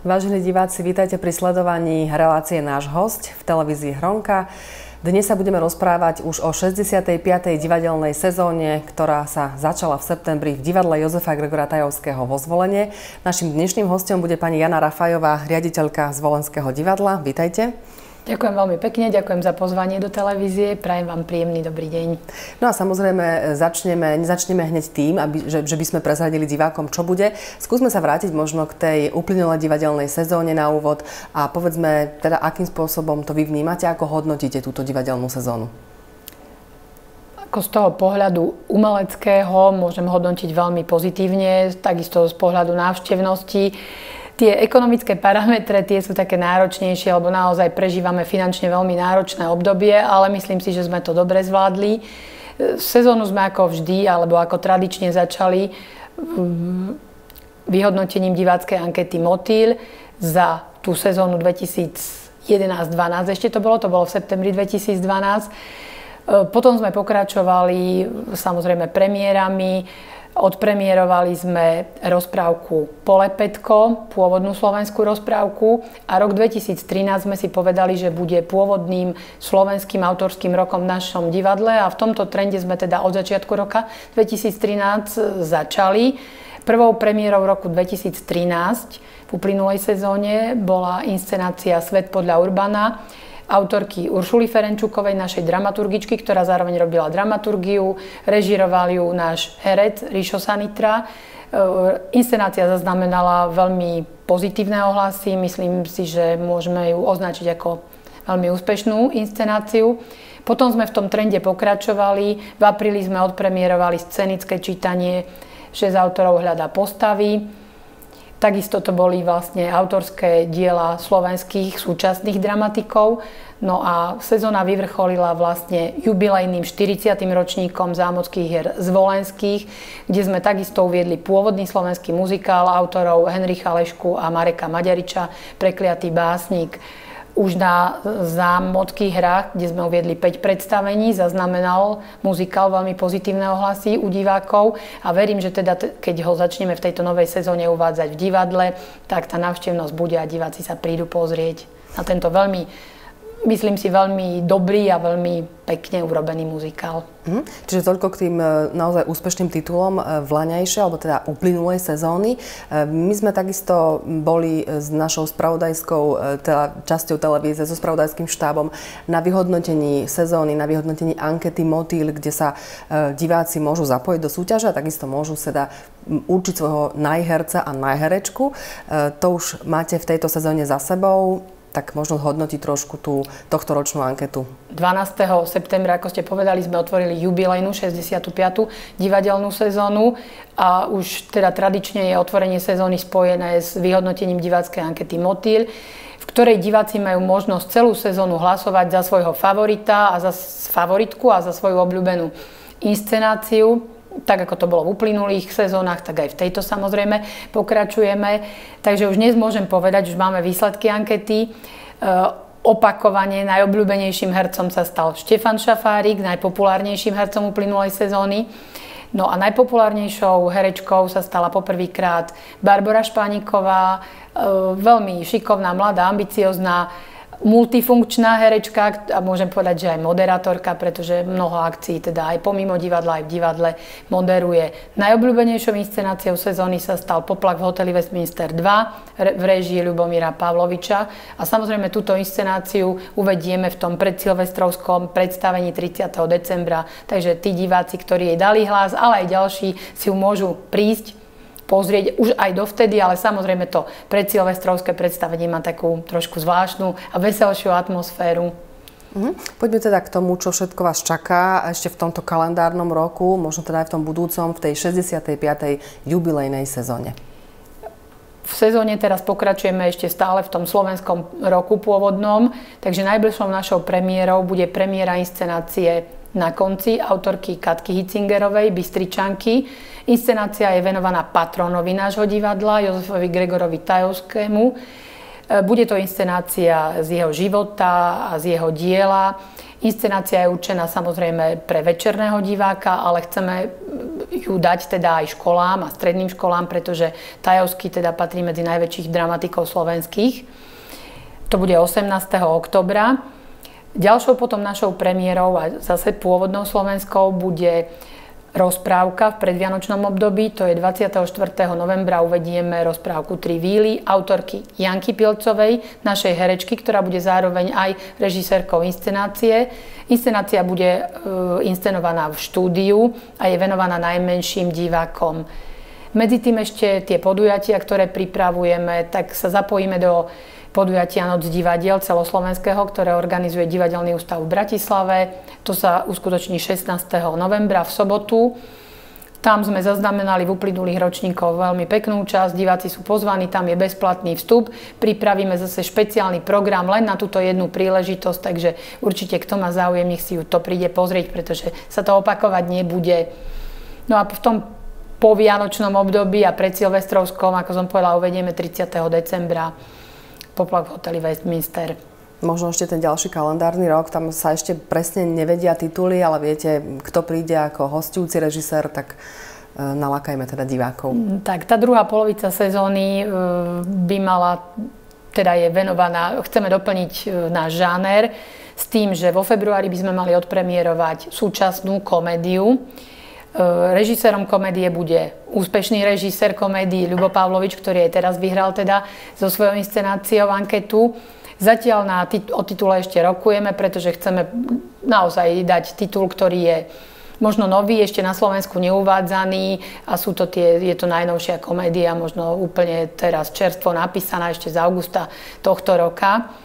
Vážení diváci, vítajte pri sledovaní relácie Náš hosť v televízii Hronka. Dnes sa budeme rozprávať už o 65. divadelnej sezóne, ktorá sa začala v septembri v divadle Jozefa Gregora Tajovského vo Zvolene. Naším dnešným hosťom bude pani Jana Rafajová, riaditeľka Zvolenského divadla. Vítajte. Ďakujem veľmi pekne, ďakujem za pozvanie do televízie, prajem vám príjemný dobrý deň. No a samozrejme nezačneme hneď tým, že by sme prezradili divákom, čo bude. Skúsme sa vrátiť možno k tej uplynulej divadelnej sezóne na úvod a povedzme teda, akým spôsobom to vy vnímate, ako hodnotíte túto divadelnú sezónu. Ako z toho pohľadu umeleckého môžem hodnotiť veľmi pozitívne, takisto z pohľadu návštevnosti. Tie ekonomické parametre, tie sú také náročnejšie, lebo naozaj prežívame finančne veľmi náročné obdobie, ale myslím si, že sme to dobre zvládli. Sezónu sme ako vždy, alebo ako tradične začali vyhodnotením diváckej ankety Motýl za tú sezónu 2011-12. Ešte to bolo v septembri 2012. Potom sme pokračovali samozrejme premiérami. Odpremierovali sme rozprávku Polepetko, pôvodnú slovenskú rozprávku, a rok 2013 sme si povedali, že bude pôvodným slovenským autorským rokom v našom divadle a v tomto trende sme teda od začiatku roka 2013 začali. Prvou premiérou roku 2013 v uplynulej sezóne bola inscenácia Svet podľa Urbana autorky Uršuly Ferenčukovej, našej dramaturgičky, ktorá zároveň robila dramaturgiu, režiroval ju náš herec Ríšo Sanitra. Inscenácia zaznamenala veľmi pozitívne ohlasy, myslím si, že môžeme ju označiť ako veľmi úspešnú inscenáciu. Potom sme v tom trende pokračovali, v apríli sme odpremierovali scenické čítanie 6 autorov hľadá postavy. Takisto to boli vlastne autorské diela slovenských súčasných dramatikov. No a sezóna vyvrcholila vlastne jubilejným 40. ročníkom zámockých hier zvolenských, kde sme takisto uviedli pôvodný slovenský muzikál autorov Henricha Lešku a Mareka Maďariča Prekliatý básnik. Už na zámockých hrách, kde sme uviedli 5 predstavení, zaznamenal muzikál veľmi pozitívne ohlasy u divákov a verím, že teda keď ho začneme v tejto novej sezóne uvádzať v divadle, tak tá návštevnosť bude a diváci sa prídu pozrieť na tento veľmi, myslím si, veľmi dobrý a veľmi pekne urobený muzikál. Čiže toľko k tým naozaj úspešným titulom vlaňajšej, alebo teda uplynulej sezóny. My sme takisto boli s našou spravodajskou časťou televízie, so spravodajským štábom na vyhodnotení sezóny, na vyhodnotení ankety Motýl, kde sa diváci môžu zapojiť do súťaže a takisto môžu teda určiť svojho najherca a najherečku. To už máte v tejto sezóne za sebou. Tak možno hodnotiť trošku tú tohtoročnú anketu. 12. septembra, ako ste povedali, sme otvorili jubilejnú 65. divadelnú sezónu a už teda tradične je otvorenie sezóny spojené s vyhodnotením diváckej ankety Motýl, v ktorej diváci majú možnosť celú sezónu hlasovať za svojho favorita a za favoritku a za svoju obľúbenú inscenáciu. Tak ako to bolo v uplynulých sezónach, tak aj v tejto samozrejme pokračujeme. Takže už dnes môžem povedať, že máme výsledky ankety. Opakovane najobľúbenejším hercom sa stal Štefan Šafárik, najpopulárnejším hercom uplynulej sezóny. No a najpopulárnejšou herečkou sa stala poprvýkrát Barbora Špániková, veľmi šikovná, mladá, ambiciozná, multifunkčná herečka a môžem povedať, že aj moderátorka, pretože mnoho akcií teda aj pomimo divadla, aj v divadle moderuje. Najobľúbenejšou inscenáciou sezóny sa stal Poplach v hoteli Westminster 2 v réžii Ľubomíra Pavloviča a samozrejme túto inscenáciu uvedieme v tom predsilvestrovskom predstavení 30. decembra, takže tí diváci, ktorí jej dali hlas, ale aj ďalší si ju môžu prísť pozrieť už aj dovtedy, ale samozrejme to predsilvestrovské predstavenie má takú trošku zvláštnu a veselšiu atmosféru. Poďme teda k tomu, čo všetko vás čaká ešte v tomto kalendárnom roku, možno teda aj v tom budúcom, v tej 65. jubilejnej sezóne. V sezóne teraz pokračujeme ešte stále v tom slovenskom roku pôvodnom, takže najbližšou našou premiérou bude premiéra inscenácie Na konci autorky Katky Hitzingerovej, Bystričanky. Inscenácia je venovaná patronovi nášho divadla, Jozefovi Gregorovi Tajovskému. Bude to inscenácia z jeho života a z jeho diela. Inscenácia je určená samozrejme pre večerného diváka, ale chceme ju dať teda aj školám a stredným školám, pretože Tajovský teda patrí medzi najväčších dramatikov slovenských. To bude 18. októbra. Ďalšou potom našou premiérou a zase pôvodnou slovenskou bude rozprávka v predvianočnom období, to je 24. novembra uvedieme rozprávku Tri víly autorky Janky Pilcovej, našej herečky, ktorá bude zároveň aj režisérkou inscenácie. Inscenácia bude inscenovaná v štúdiu a je venovaná najmenším divákom. Medzi tým ešte tie podujatia, ktoré pripravujeme, tak sa zapojíme do podujatia Noc divadiel celoslovenského, ktoré organizuje Divadelný ústav v Bratislave. To sa uskutoční 16. novembra v sobotu. Tam sme zaznamenali v uplynulých ročníkoch veľmi peknú časť. Diváci sú pozvaní, tam je bezplatný vstup. Pripravíme zase špeciálny program len na túto jednu príležitosť, takže určite kto má záujem, nech si to príde pozrieť, pretože sa to opakovať nebude. No a v tom povianočnom období a pred Silvestrovskom, ako som povedala, uvedieme 30. decembra Poplach v hoteli Westminster. Možno ešte ten ďalší kalendárny rok, tam sa ešte presne nevedia tituly, ale viete, kto príde ako hostujúci režisér, tak nalákajme teda divákov. Tak, tá druhá polovica sezóny by mala, teda je venovaná, chceme doplniť náš žáner s tým, že vo februári by sme mali odpremierovať súčasnú komédiu. Režisérom komédie bude úspešný režisér komédie Ľubo Pavlovič, ktorý aj teraz vyhral teda so svojou inscenáciou anketu. Zatiaľ o titule ešte rokujeme, pretože chceme naozaj dať titul, ktorý je možno nový, ešte na Slovensku neuvádzaný a je to najnovšia komédia, možno úplne teraz čerstvo napísaná ešte z augusta tohto roka.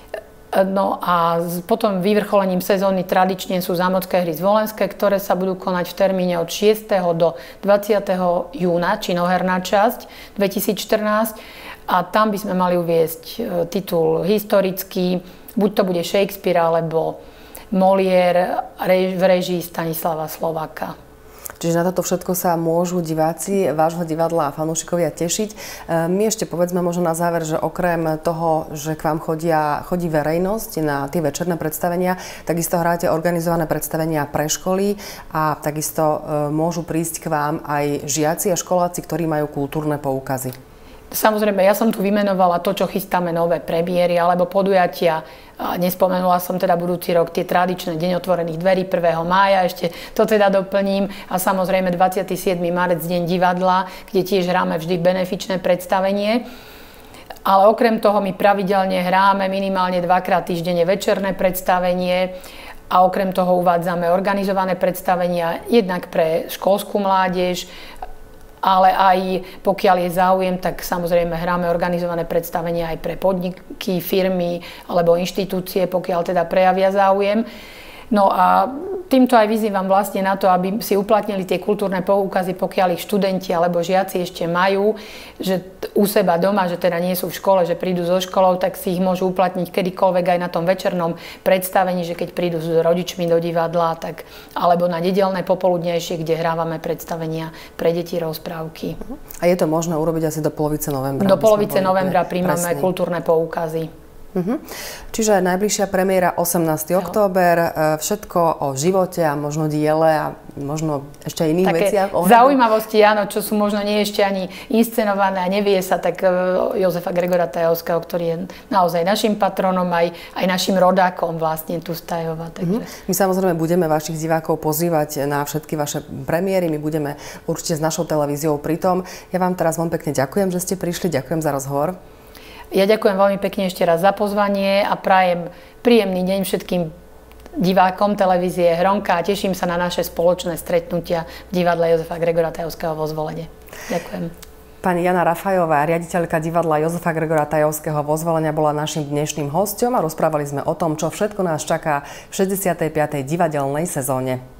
No a potom vyvrcholením sezóny tradične sú Zámocké hry zvolenské, ktoré sa budú konať v termíne od 6. do 20. júna, činoherná časť 2014. A tam by sme mali uviesť titul historický, buď to bude Shakespeare alebo Molière v réžii Stanislava Slováka. Čiže na toto všetko sa môžu diváci vášho divadla a fanúšikovia tešiť. My ešte povedzme možno na záver, že okrem toho, že k vám chodí verejnosť na tie večerné predstavenia, takisto hráte organizované predstavenia pre školy a takisto môžu prísť k vám aj žiaci a školáci, ktorí majú kultúrne poukazy. Samozrejme, ja som tu vymenovala to, čo chystáme nové premiéry alebo podujatia. Nespomenula som teda budúci rok tie tradičné Deň otvorených dverí 1. mája, ešte to teda doplním. A samozrejme 27. marec Deň divadla, kde tiež hráme vždy benefičné predstavenie. Ale okrem toho my pravidelne hráme minimálne 2-krát týždenne večerné predstavenie. A okrem toho uvádzame organizované predstavenia jednak pre školskú mládež, ale aj pokiaľ je záujem, tak samozrejme hráme organizované predstavenia aj pre podniky, firmy alebo inštitúcie, pokiaľ teda prejavia záujem. No a týmto aj vyzývam vlastne na to, aby si uplatnili tie kultúrne poukazy, pokiaľ ich študenti alebo žiaci ešte majú, že u seba doma, že teda nie sú v škole, že prídu zo školou, tak si ich môžu uplatniť kedykoľvek aj na tom večernom predstavení, že keď prídu s rodičmi do divadla, tak, alebo na nedeľné popoludnejšie, kde hrávame predstavenia pre deti, rozprávky. A je to možné urobiť asi do polovice novembra? Do polovice novembra príjmame kultúrne poukazy. Čiže najbližšia premiéra 18. október, všetko o živote a možno diele a možno ešte aj iných také veciach. Zaujímavosti, áno, čo sú možno nie ešte ani inscenované a nevie sa, tak Jozefa Gregora Tajovského, ktorý je naozaj našim patronom, aj našim rodákom vlastne tu z Tajova. Takže. My samozrejme budeme vašich divákov pozývať na všetky vaše premiéry, my budeme určite s našou televíziou pri tom. Ja vám teraz veľmi pekne ďakujem, že ste prišli, ďakujem za rozhovor. Ja ďakujem veľmi pekne ešte raz za pozvanie a prajem príjemný deň všetkým divákom televízie Hronka a teším sa na naše spoločné stretnutia v divadle Jozefa Gregora Tajovského vo Zvolene. Ďakujem. Pani Jana Rafajová, riaditeľka divadla Jozefa Gregora Tajovského vo Zvolene, bola naším dnešným hosťom a rozprávali sme o tom, čo všetko nás čaká v 65. divadelnej sezóne.